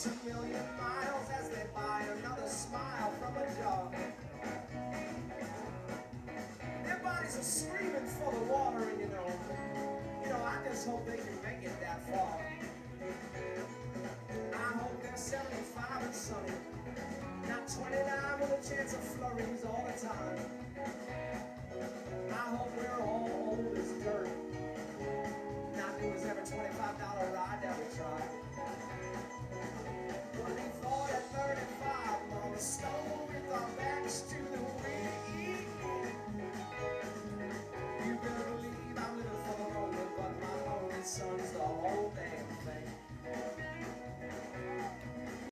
2 million miles as they buy another smile from a dog. Their bodies are screaming for the water, and you know, I just hope they can make it that far. I hope they're 75 and sunny, not 29 with a chance of flurries all the time.